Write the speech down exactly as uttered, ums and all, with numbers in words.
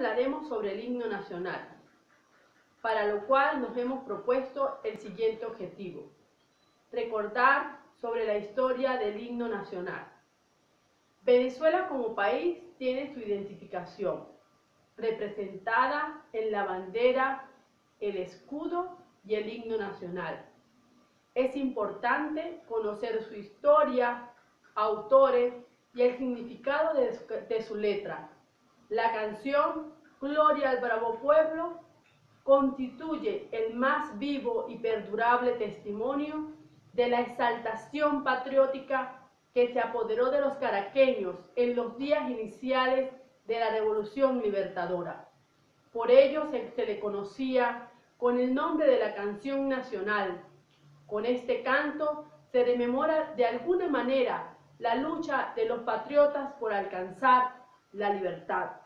hablaremos sobre el himno nacional, para lo cual nos hemos propuesto el siguiente objetivo: recordar sobre la historia del himno nacional. Venezuela como país tiene su identificación, representada en la bandera, el escudo y el himno nacional. Es importante conocer su historia, autores y el significado de su, de su letra. La canción Gloria al Bravo Pueblo constituye el más vivo y perdurable testimonio de la exaltación patriótica que se apoderó de los caraqueños en los días iniciales de la Revolución Libertadora. Por ello se, se le conocía con el nombre de la canción nacional. Con este canto se rememora de alguna manera la lucha de los patriotas por alcanzar la libertad.